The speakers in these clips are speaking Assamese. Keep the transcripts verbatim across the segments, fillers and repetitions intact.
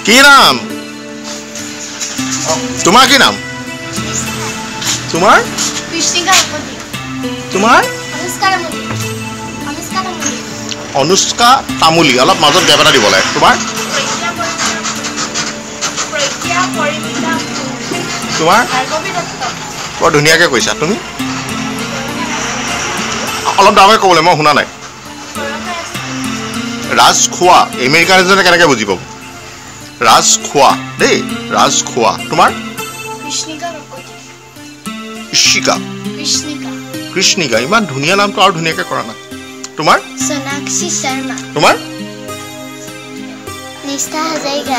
কি নাম তোমাৰ কি নাম তোমাৰ কৃষ্ণিকা কাকতি তোমাৰ অনুষ্কা তামুলী অনুষ্কা তামুলী অনুষ্কা তামুলী অলপ মাজত গেপ এটা দিব লাগে তোমাৰ প্ৰজ্ঞা পৰিমিতা তোমাৰ ভাৰ্গৱী দত্ত বৰ ধুনীয়াকৈ কৈছা তুমি অলপ ডাঙৰকৈ ক'বলৈ মই শুনা নাই ৰাজখোৱা আমেৰিকান এজনে কেনেকৈ বুজি পাব ৰাজখোৱা দেই ৰাজখোৱা তোমাৰ কৃষ্ণিকা কাকতি কৃষিকা কৃষ্ণিকা কৃষ্ণিকা ইমান ধুনীয়া নামটো আৰু ধুনীয়াকৈ কৰা নাই তোমাৰ সোণাক্ষী শৰ্মা তোমাৰ নিষ্ঠা হাজৰিকা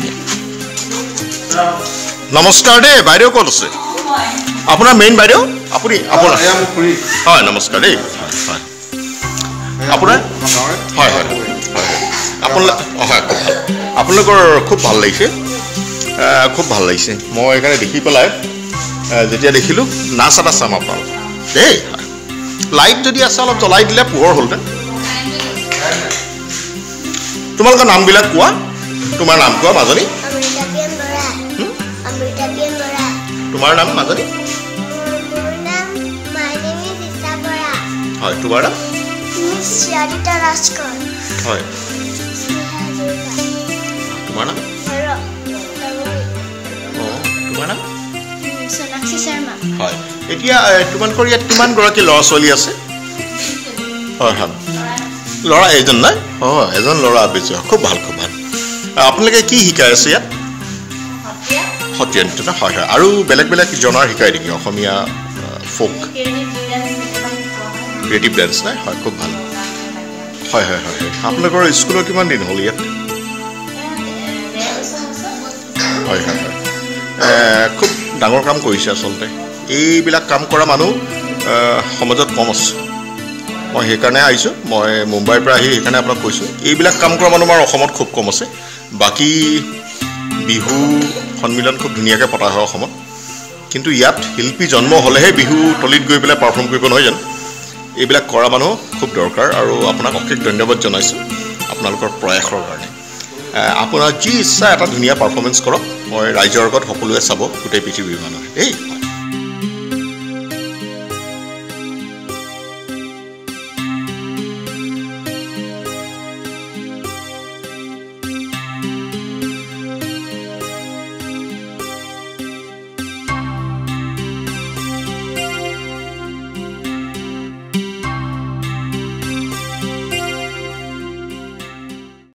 নমস্কাৰ দেই বাইদেউ ক'ত আছে আপোনাৰ মেইন বাইদেউ আপুনি আপোনাৰ হয় নমস্কাৰ দেই হয় আপোনাৰ হয় হয় আপোনালোক হয় খুব ভাল আপোনালোকৰ খুব ভাল লাগিছে খুব ভাল লাগিছে মই সেইকাৰণে দেখি পেলাই যেতিয়া দেখিলোঁ নাচ এটা চাম আপোনালোক দেই লাইট যদি আছে অলপ জ্বলাই দিলে পোহৰ হ'লহেঁতেন তোমালোকৰ নামবিলাক কোৱা তোমাৰ নাম কোৱা মাজনী তোমাৰ নাম মাজনী হয় তোমাৰ নাম হয় তোমাৰ নাম অঁ তোমাৰ নাম সোণাক্ষী শৰ্মা হয় এতিয়া তোমালোকৰ ইয়াত কিমানগৰাকী ল'ৰা ছোৱালী আছে হয় হয় ল'ৰা এজন নাই অঁ এজন ল'ৰা বেছি খুব ভাল খুব ভাল আপোনালোকে কি শিকাই আছে ইয়াত সত্ৰীয়া নৃত্য হয় হয় আৰু বেলেগ বেলেগ জনাৰ শিকাই নেকি অসমীয়া ফ'ক ক্ৰিয়েটিভ ডেন্স নাই হয় খুব ভাল হয় হয় হয় আপোনালোকৰ স্কুলৰ কিমান দিন হ'ল ইয়াত হয় হয় হয় খুব ডাঙৰ কাম কৰিছে আচলতে এইবিলাক কাম কৰা মানুহ সমাজত কম আছে মই সেইকাৰণে আহিছোঁ মই মুম্বাইৰ পৰা আহি সেইকাৰণে আপোনাক কৈছোঁ এইবিলাক কাম কৰা মানুহ আমাৰ অসমত খুব কম আছে বাকী বিহু সন্মিলন খুব ধুনীয়াকৈ পতা হয় অসমত কিন্তু ইয়াত শিল্পী জন্ম হ'লেহে বিহু তলিত গৈ পেলাই পাৰফৰ্ম কৰিব নহয় জানো এইবিলাক কৰা মানুহ খুব দৰকাৰ আৰু আপোনাক অশেষ ধন্যবাদ জনাইছোঁ আপোনালোকৰ প্ৰয়াসৰ কাৰণে আপোনাৰ যি ইচ্ছা এটা ধুনীয়া পাৰফৰ্মেঞ্চ কৰক মই ৰাইজৰ আগত সকলোৱে চাব গোটেই পৃথিৱীৰ মানুহে দেই